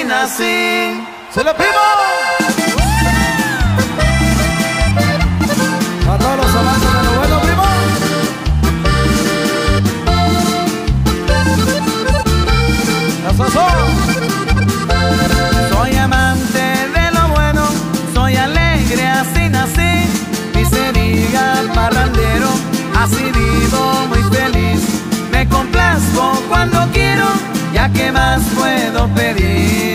nací. ¡Se lo pido! A todos los amantes de lo bueno, primo. Soy amante de lo bueno, soy alegre, así nací. Y sería parrandero, así vivo muy feliz. Me complazco cuando quiero, ya que más puedo pedir.